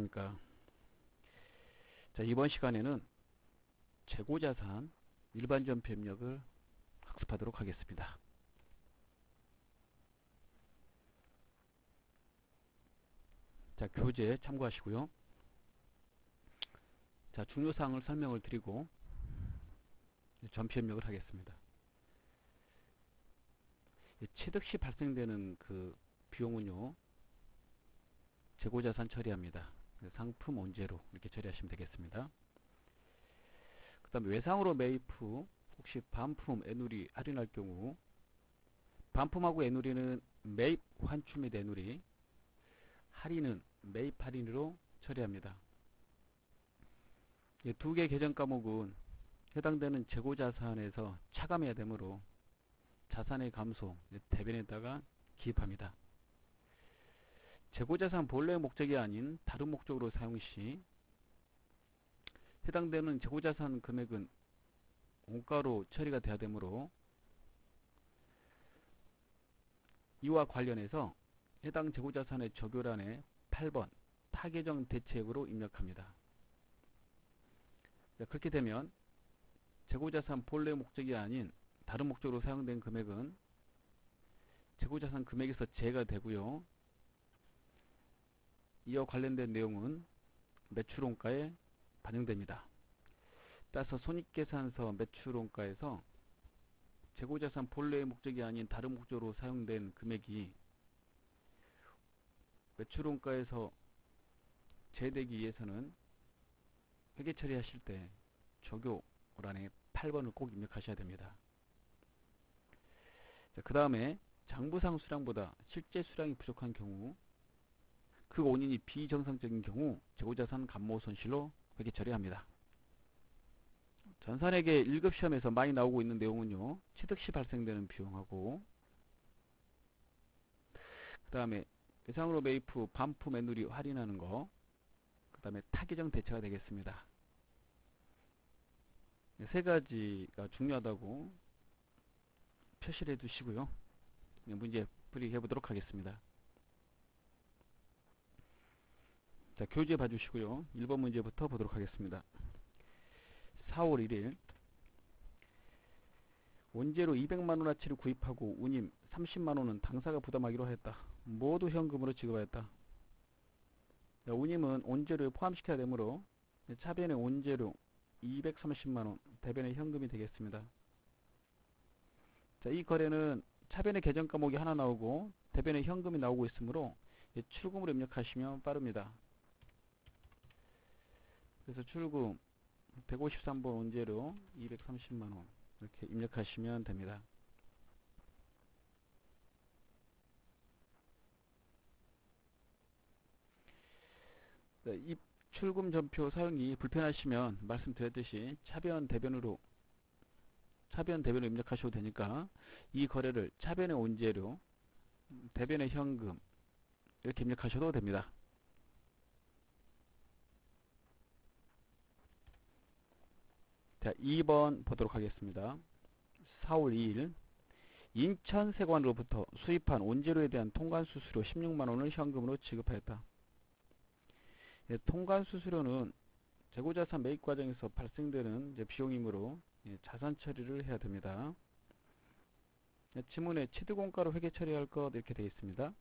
안녕하십니까. 자, 이번 시간에는 재고자산 일반 전폐 입력을 학습하도록 하겠습니다. 자, 교재 참고하시고요. 자, 중요사항을 설명을 드리고 전폐 입력을 하겠습니다. 취득 시 발생되는 그 비용은요, 재고자산 처리합니다. 상품 온재료 이렇게 처리하시면 되겠습니다. 그 다음에 외상으로 매입 후 혹시 반품, 애누리 할인할 경우 반품하고 애누리는 매입 환출 및 애누리, 할인은 매입 할인으로 처리합니다. 두 개 계정 과목은 해당되는 재고자산에서 차감해야 되므로 자산의 감소, 대변에다가 기입합니다. 재고자산 본래의 목적이 아닌 다른 목적으로 사용 시 해당되는 재고자산 금액은 원가로 처리가 돼야 되므로 이와 관련해서 해당 재고자산의 적요란에 8번 타계정 대체액으로 입력합니다. 그렇게 되면 재고자산 본래 목적이 아닌 다른 목적으로 사용된 금액은 재고자산 금액에서 제외가 되고요. 이와 관련된 내용은 매출원가에 반영됩니다. 따라서 손익계산서 매출원가에서 재고자산 본래의 목적이 아닌 다른 목적으로 사용된 금액이 매출원가에서 제외되기 위해서는 회계 처리하실 때 적요란에 8번을 꼭 입력하셔야 됩니다. 그 다음에 장부상 수량보다 실제 수량이 부족한 경우, 그 원인이 비정상적인 경우 재고자산 감모 손실로 회계 처리합니다. 전산회계 1급 시험에서 많이 나오고 있는 내용은요, 취득 시 발생되는 비용하고, 그 다음에 외상으로 매입 후 반품 애누리 할인하는 거, 그 다음에 타계정 대체가 되겠습니다. 세 가지가 중요하다고 표시를 해 두시고요. 문제 풀이해 보도록 하겠습니다. 자, 교재 봐주시고요. 1번 문제부터 보도록 하겠습니다. 4월 1일 원재료 200만원어치를 구입하고 운임 30만원은 당사가 부담하기로 했다. 모두 현금으로 지급하였다. 운임은 원재료에 포함시켜야 되므로 차변의 원재료 230만원, 대변의 현금이 되겠습니다. 자, 이 거래는 차변의 계정 과목이 하나 나오고 대변의 현금이 나오고 있으므로 출금으로 입력하시면 빠릅니다. 그래서 출금 153번 원재료 230만원 이렇게 입력하시면 됩니다. 네, 이 출금 전표 사용이 불편하시면 말씀드렸듯이 차변 대변으로 입력하셔도 되니까 이 거래를 차변의 원재료, 대변의 현금 이렇게 입력하셔도 됩니다. 자, 2번 보도록 하겠습니다. 4월 2일 인천세관으로부터 수입한 원재료에 대한 통관수수료 16만원을 현금으로 지급하였다. 통관수수료는 재고자산 매입 과정에서 발생되는 비용이므로 자산 처리를 해야 됩니다. 지문에 취득원가로 회계 처리할 것 이렇게 되어 있습니다.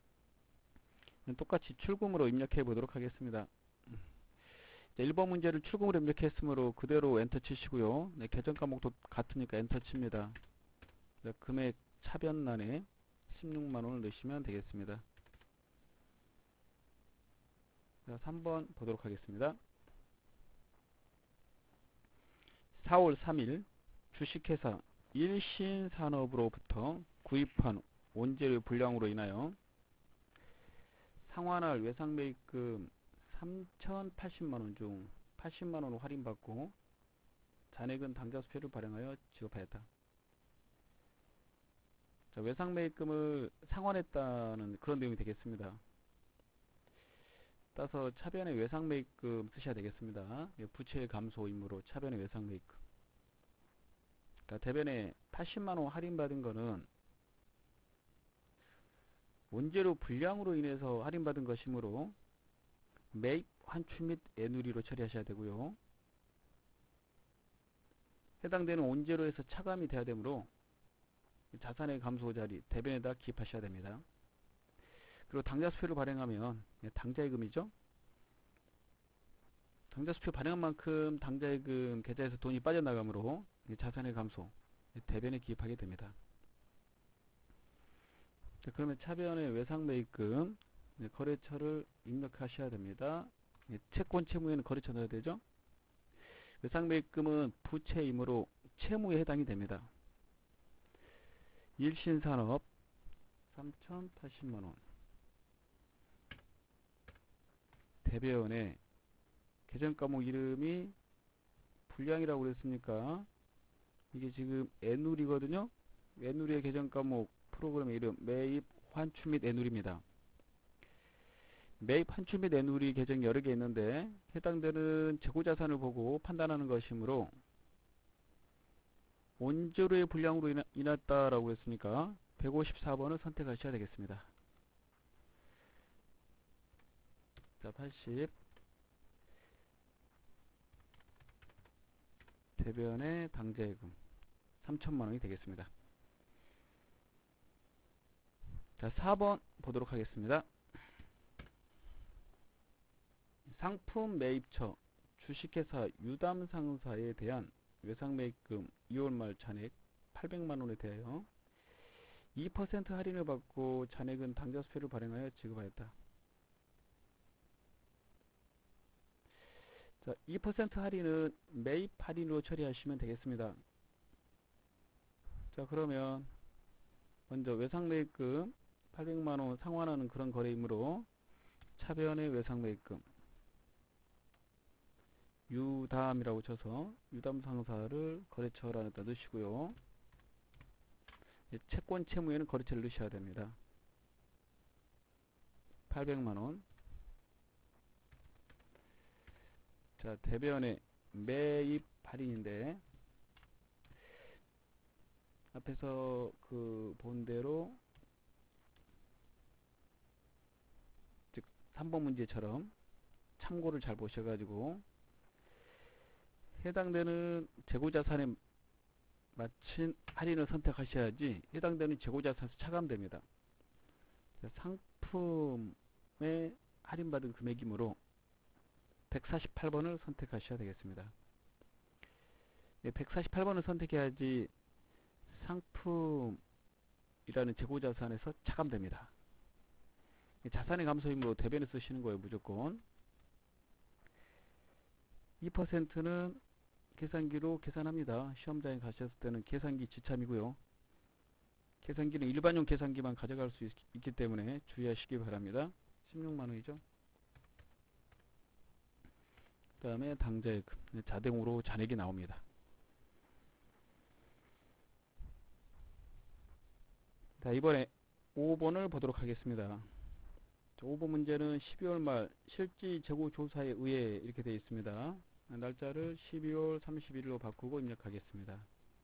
똑같이 출금으로 입력해 보도록 하겠습니다. 1번 문제를 출금으로 입력했으므로 그대로 엔터 치시고요. 계정 과목도 같으니까 엔터 칩니다. 금액 차변란에 16만원을 넣으시면 되겠습니다. 자, 3번 보도록 하겠습니다. 4월 3일 주식회사 일신산업으로부터 구입한 원재료 불량으로 인하여 상환할 외상매입금 3,080만원 중 80만원을 할인받고 잔액은 당좌수표를 발행하여 지급하였다. 자, 외상매입금을 상환했다는 그런 내용이 되겠습니다. 따라서 차변의 외상매입금 쓰셔야 되겠습니다. 부채 감소 임무로 차변의 외상매입금. 그러니까 대변에 80만원 할인받은 거는 원재료 불량으로 인해서 할인받은 것이므로 매입, 환출 및 애누리로 처리하셔야 되고요. 해당되는 온재료에서 차감이 돼야 되므로 자산의 감소 자리 대변에다 기입하셔야 됩니다. 그리고 당좌수표를 발행하면 당좌예금이죠. 당좌수표 발행한 만큼 당좌예금 계좌에서 돈이 빠져나가므로 자산의 감소 대변에 기입하게 됩니다. 자, 그러면 차변의 외상매입금 거래처를 입력하셔야 됩니다. 채권 채무에는 거래처 넣어야 되죠. 외상매입금은 부채이므로 채무에 해당이 됩니다. 일신산업 3,080만원 대변에 계정과목 이름이 불량이라고 그랬으니까 이게 지금 애누리거든요. 애누리의 계정과목 프로그램의 이름 매입, 환출 및 애누리입니다. 매입, 환출 및 애누리 계정이 여러 개 있는데 해당되는 재고자산을 보고 판단하는 것이므로 원재료의 불량으로 인했다라고 했으니까 154번을 선택하셔야 되겠습니다. 자, 80 대변의 당좌예금 3천만원이 되겠습니다. 자, 4번 보도록 하겠습니다. 상품 매입처 주식회사 유담상사에 대한 외상매입금 2월 말 잔액 800만원에 대하여 2% 할인을 받고 잔액은 당좌수표를 발행하여 지급하였다. 자, 2% 할인은 매입 할인으로 처리하시면 되겠습니다. 자, 그러면 먼저 외상매입금 800만원 상환하는 그런 거래이므로 차변의 외상매입금 유담이라고 쳐서 유담상사를 거래처란에다 넣으시고요. 채권 채무에는 거래처를 넣으셔야 됩니다. 800만원. 자, 대변의 매입 할인인데 앞에서 그 본대로 즉 3번 문제처럼 참고를 잘 보셔가지고 해당되는 재고자산에 맞춘 할인을 선택하셔야지 해당되는 재고자산에서 차감됩니다. 상품에 할인받은 금액이므로 148번을 선택하셔야 되겠습니다. 148번을 선택해야지 상품이라는 재고자산에서 차감됩니다. 자산의 감소이므로 대변에 쓰시는 거예요. 무조건 2%는 계산기로 계산합니다. 시험장에 가셨을 때는 계산기 지참이고요. 계산기는 일반용 계산기만 가져갈 수 있기 때문에 주의하시기 바랍니다. 16만원이죠. 그 다음에 당좌예금 자동으로 잔액이 나옵니다. 자, 이번에 5번을 보도록 하겠습니다. 5번 문제는 12월 말 실지 재고 조사에 의해 이렇게 되어 있습니다. 날짜를 12월 31일로 바꾸고 입력하겠습니다.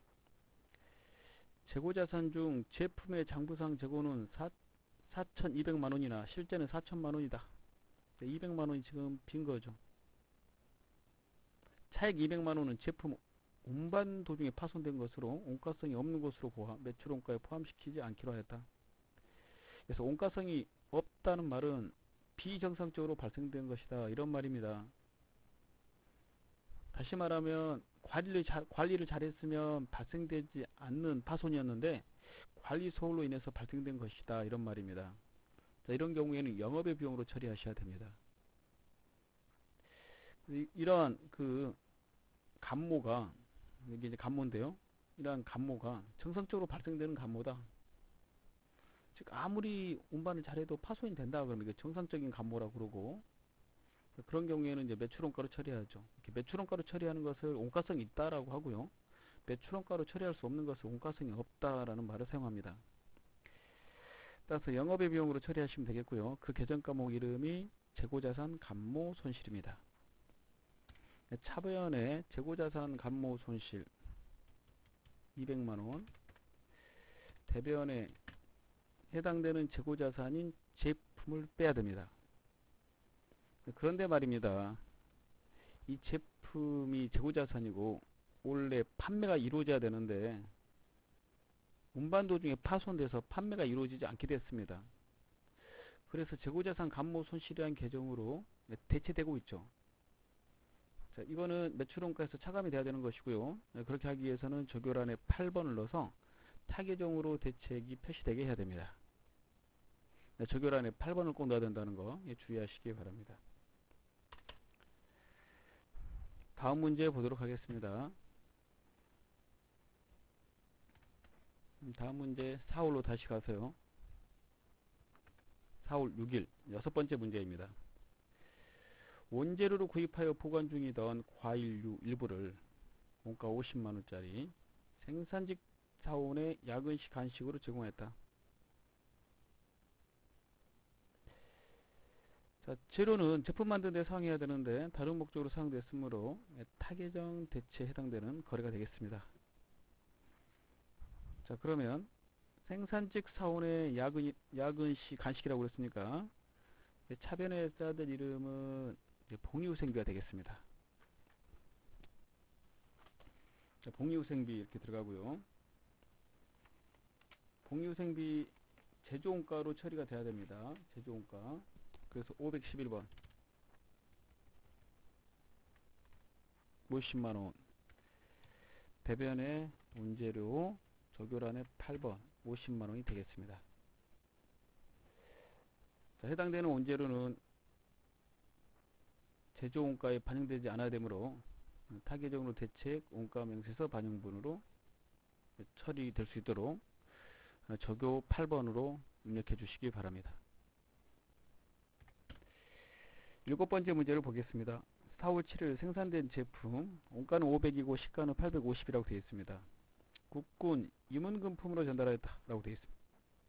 재고자산 중 제품의 장부상 재고는 4,200만원이나 실제는 4천만원이다. 200만원이 지금 빈거죠. 차액 200만원은 제품 운반 도중에 파손된 것으로 원가성이 없는 것으로 보아 매출원가에 포함시키지 않기로 하였다. 그래서 원가성이 없다는 말은 비정상적으로 발생된 것이다, 이런 말입니다. 다시 말하면 관리를 잘했으면 발생되지 않는 파손이었는데 관리 소홀로 인해서 발생된 것이다, 이런 말입니다. 자, 이런 경우에는 영업의 비용으로 처리하셔야 됩니다. 이러한 그 감모가, 이게 이제 감모인데요, 이러한 감모가 정상적으로 발생되는 감모다. 즉 아무리 운반을 잘해도 파손이 된다 그러면 이게 정상적인 감모라고 그러고, 그런 경우에는 이제 매출원가로 처리하죠. 이렇게 매출원가로 처리하는 것을 원가성이 있다라고 하고요. 매출원가로 처리할 수 없는 것을 원가성이 없다라는 말을 사용합니다. 따라서 영업의 비용으로 처리하시면 되겠고요. 그 계정과목 이름이 재고자산 감모 손실입니다. 차변의 재고자산 감모 손실 200만원, 대변에 해당되는 재고자산인 제품을 빼야 됩니다. 그런데 말입니다. 이 제품이 재고자산이고 원래 판매가 이루어져야 되는데 운반 도중에 파손돼서 판매가 이루어지지 않게 됐습니다. 그래서 재고자산 감모 손실이라는 계정으로 대체되고 있죠. 자, 이거는 매출원가에서 차감이 돼야 되는 것이고요. 그렇게 하기 위해서는 조교란에 8번을 넣어서 타계정으로 대책이 표시되게 해야 됩니다. 조교란에 8번을 꼭 넣어야 된다는 거 주의하시기 바랍니다. 다음 문제 보도록 하겠습니다. 다음 문제 4홀로 다시 가세요. 4월 6일 여섯 번째 문제입니다. 원재료로 구입하여 보관 중이던 과일류 일부를 원가 50만원짜리 생산직 사원에 야근시 간식으로 제공했다. 자, 재료는 제품 만드는 데 사용해야 되는데 다른 목적으로 사용됐으므로 타계정 대체에 해당되는 거래가 되겠습니다. 자, 그러면 생산직 사원의 야근시 간식이라고 그랬으니까 차변에 써야 될 이름은 봉이후생비가 되겠습니다. 자, 봉이후생비 이렇게 들어가고요. 봉이후생비 제조원가로 처리가 돼야 됩니다. 제조원가. 그래서 511번 50만원 대변의 원재료 조교란의 8번 50만원이 되겠습니다. 자, 해당되는 원재료는 제조원가에 반영되지 않아야 되므로 타계정으로 대책 원가 명세서 반영분으로 처리될 수 있도록 조교 8번으로 입력해 주시기 바랍니다. 일곱 번째 문제를 보겠습니다. 4월 7일 생산된 제품 원가는 500이고 시가는 850이라고 되어 있습니다. 국군 임원금품으로 전달하였다 라고 되어 있습니다.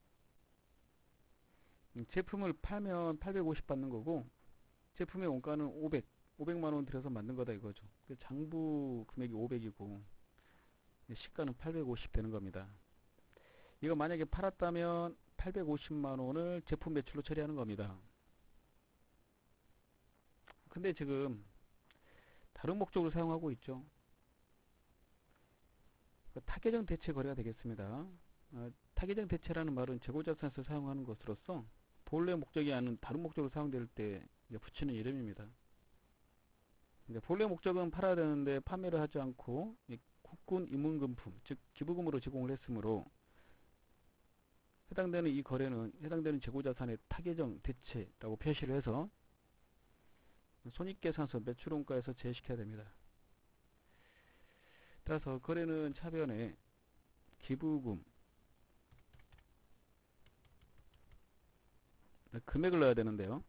제품을 팔면 850 받는 거고 제품의 원가는 500만원 들여서 만든 거다 이거죠. 장부 금액이 500이고 시가는 850 되는 겁니다. 이거 만약에 팔았다면 850만원을 제품 매출로 처리하는 겁니다. 근데 지금 다른 목적으로 사용하고 있죠. 타계정 대체 거래가 되겠습니다. 타계정 대체라는 말은 재고자산에서 사용하는 것으로서 본래 목적이 아닌 다른 목적으로 사용될 때 붙이는 이름입니다. 본래 목적은 팔아야 되는데 판매를 하지 않고 국군 임원금품 즉 기부금으로 제공을 했으므로 해당되는 이 거래는 해당되는 재고자산의 타계정 대체라고 표시를 해서 손익계산서 매출원가에서 제시켜야 됩니다. 따라서 거래는 차변에 기부금 금액을 넣어야 되는데요.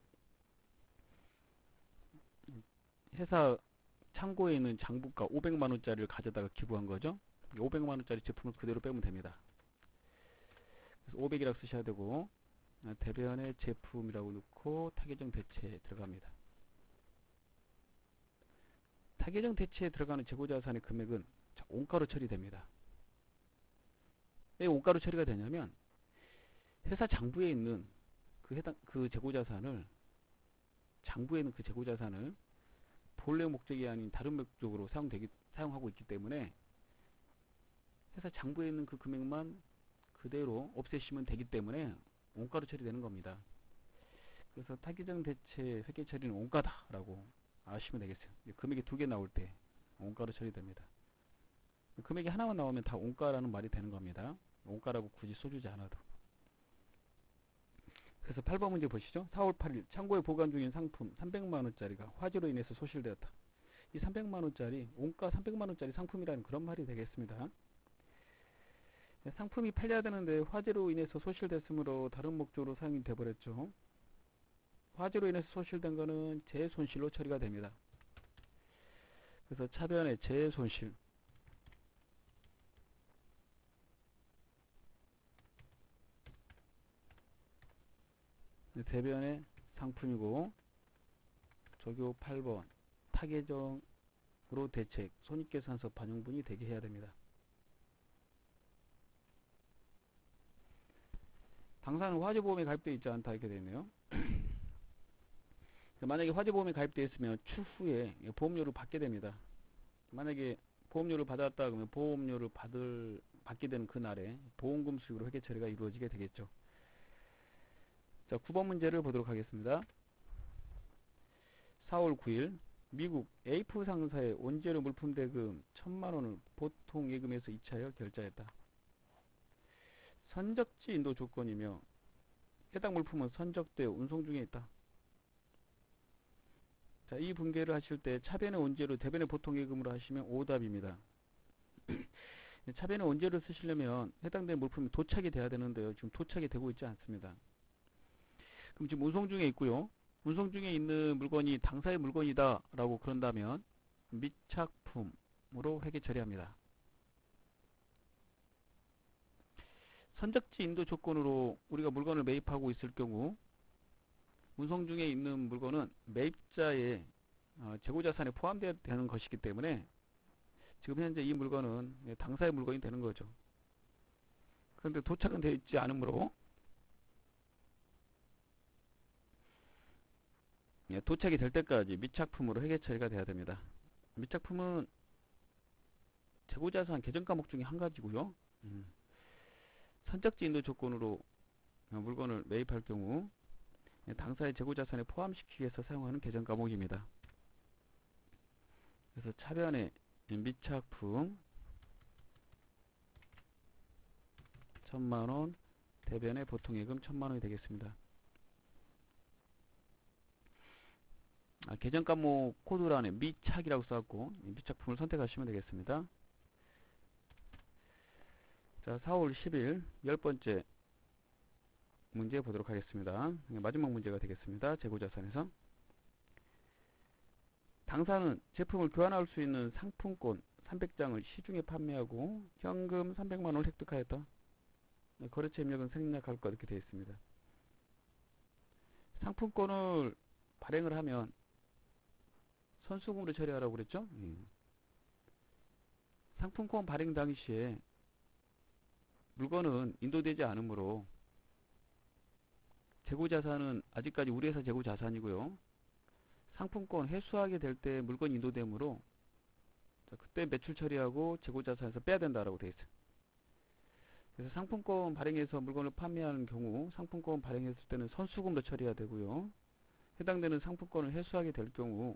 회사 창고에 있는 장부가 500만원짜리를 가져다가 기부한 거죠. 500만원짜리 제품을 그대로 빼면 됩니다. 그래서 500이라고 쓰셔야 되고 대변의 제품이라고 넣고 타계정 대체에 들어갑니다. 타계정 대체에 들어가는 재고자산의 금액은 원가로 처리됩니다. 왜 원가로 처리가 되냐면 회사 장부에 있는 그 재고자산을 장부에 있는 그 재고자산을 본래 목적이 아닌 다른 목적으로 사용하고 있기 때문에 회사 장부에 있는 그 금액만 그대로 없애시면 되기 때문에 원가로 처리되는 겁니다. 그래서 타계정 대체 회계 처리는 원가다라고 아시면 되겠어요. 금액이 두 개 나올 때 원가로 처리됩니다. 금액이 하나만 나오면 다 원가라는 말이 되는 겁니다. 원가라고 굳이 써주지 않아도. 그래서 8번 문제 보시죠. 4월 8일 창고에 보관 중인 상품 300만원짜리가 화재로 인해서 소실되었다. 이 300만원짜리 원가 300만원짜리 상품이라는 그런 말이 되겠습니다. 상품이 팔려야 되는데 화재로 인해서 소실됐으므로 다른 목적으로 사용이 돼버렸죠. 화재로 인해서 소실된 거는 재손실로 처리가 됩니다. 그래서 차변에 재손실 대변의 상품이고 조교 8번 타계정으로 대책 손익계산서 반영분이 되게 해야 됩니다. 당사는 화재보험에 가입되어 있지 않다 이렇게 되어 있네요. 만약에 화재보험이 가입되어 있으면 추후에 보험료를 받게 됩니다. 만약에 보험료를 받았다 그러면 보험료를 받게 되는 그날에 보험금 수익으로 회계 처리가 이루어지게 되겠죠. 자, 9번 문제를 보도록 하겠습니다. 4월 9일 미국 에이프 상사의 원재료 물품 대금 1000만원을 보통 예금에서 이체하여 결제했다. 선적지 인도 조건이며 해당 물품은 선적되어 운송 중에 있다. 자, 이 분계를 하실 때 차변의 원재료, 대변의 보통 예금으로 하시면 오답입니다. 차변의 원재료를 쓰시려면 해당되는 물품이 도착이 돼야 되는데요. 지금 도착이 되고 있지 않습니다. 그럼 지금 운송 중에 있고요. 운송 중에 있는 물건이 당사의 물건이다 라고 그런다면 미착품으로 회계 처리합니다. 선적지 인도 조건으로 우리가 물건을 매입하고 있을 경우 운송 중에 있는 물건은 매입자의 재고자산에 포함되어야 되는 것이기 때문에 지금 현재 이 물건은 당사의 물건이 되는 거죠. 그런데 도착은 되어 있지 않으므로 도착이 될 때까지 미착품으로 회계 처리가 돼야 됩니다. 미착품은 재고자산 계정 과목 중에 한 가지고요. 선적지 인도 조건으로 물건을 매입할 경우 당사의 재고자산에 포함시키기 위해서 사용하는 계정 과목입니다. 그래서 차변의 미착품 1000만원, 대변의 보통예금 1000만원이 되겠습니다. 계정 과목 코드란에 미착이라고 써갖고 미착품을 선택하시면 되겠습니다. 자, 4월 10일 10번째 문제 보도록 하겠습니다. 마지막 문제가 되겠습니다. 재고자산에서 당사는 제품을 교환할 수 있는 상품권 300장을 시중에 판매하고 현금 300만원을 획득하였다. 거래처 입력은 생략할 것 이렇게 되어 있습니다. 상품권을 발행을 하면 선수금으로 처리하라고 그랬죠? 상품권 발행 당시에 물건은 인도되지 않으므로 재고자산은 아직까지 우리 회사 재고자산이고요. 상품권 회수하게 될 때 물건 인도되므로 그때 매출 처리하고 재고자산에서 빼야 된다라고 되어 있어요. 그래서 상품권 발행해서 물건을 판매하는 경우 상품권 발행했을 때는 선수금도 처리해야 되고요. 해당되는 상품권을 회수하게 될 경우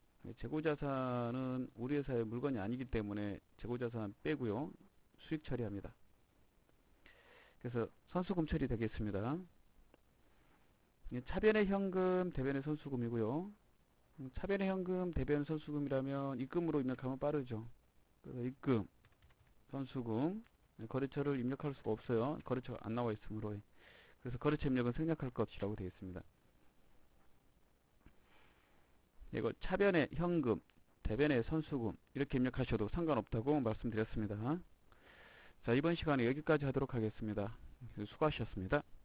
재고자산은 우리 회사의 물건이 아니기 때문에 재고자산 빼고요. 수익 처리합니다. 그래서 선수금 처리 되겠습니다. 차변의 현금, 대변의 선수금이고요. 차변의 현금, 대변의 선수금이라면 입금으로 입력하면 빠르죠. 그래서 입금, 선수금, 거래처를 입력할 수가 없어요. 거래처가 안 나와 있으므로. 그래서 거래처 입력은 생략할 것이라고 되어 있습니다. 이거 차변의 현금, 대변의 선수금 이렇게 입력하셔도 상관없다고 말씀드렸습니다. 자, 이번 시간에 여기까지 하도록 하겠습니다. 수고하셨습니다.